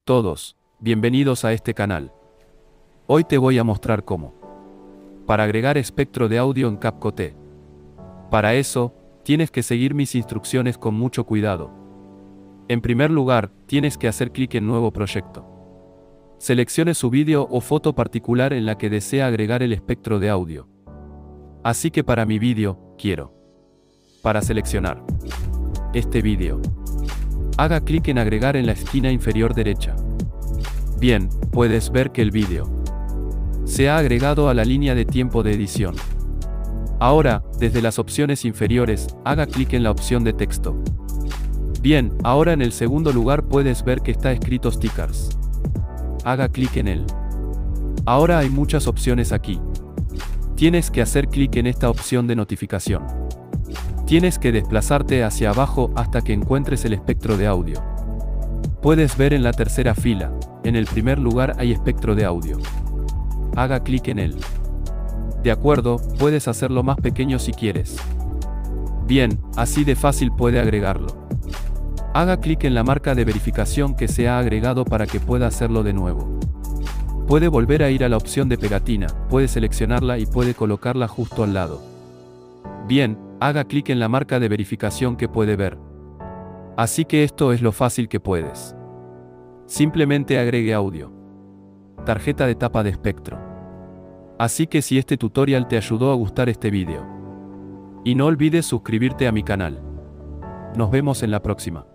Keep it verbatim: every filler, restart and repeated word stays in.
Todos, bienvenidos a este canal. Hoy te voy a mostrar cómo. Para agregar espectro de audio en CapCut. Para eso, tienes que seguir mis instrucciones con mucho cuidado. En primer lugar, tienes que hacer clic en Nuevo proyecto. Seleccione su vídeo o foto particular en la que desea agregar el espectro de audio. Así que para mi vídeo, quiero. Para seleccionar este vídeo, haga clic en Agregar en la esquina inferior derecha. Bien, puedes ver que el vídeo se ha agregado a la línea de tiempo de edición. Ahora, desde las opciones inferiores, haga clic en la opción de texto. Bien, ahora en el segundo lugar puedes ver que está escrito Stickers. Haga clic en él. Ahora hay muchas opciones aquí. Tienes que hacer clic en esta opción de notificación. Tienes que desplazarte hacia abajo hasta que encuentres el espectro de audio. Puedes ver en la tercera fila, en el primer lugar hay espectro de audio. Haga clic en él. De acuerdo, puedes hacerlo más pequeño si quieres. Bien, así de fácil puede agregarlo. Haga clic en la marca de verificación que se ha agregado para que pueda hacerlo de nuevo. Puede volver a ir a la opción de pegatina, puede seleccionarla y puede colocarla justo al lado. Bien, haga clic en la marca de verificación que puede ver. Así que esto es lo fácil que puedes. Simplemente agregue audio. Tarjeta de tapa de espectro. Así que si este tutorial te ayudó a gustar este vídeo. Y no olvides suscribirte a mi canal. Nos vemos en la próxima.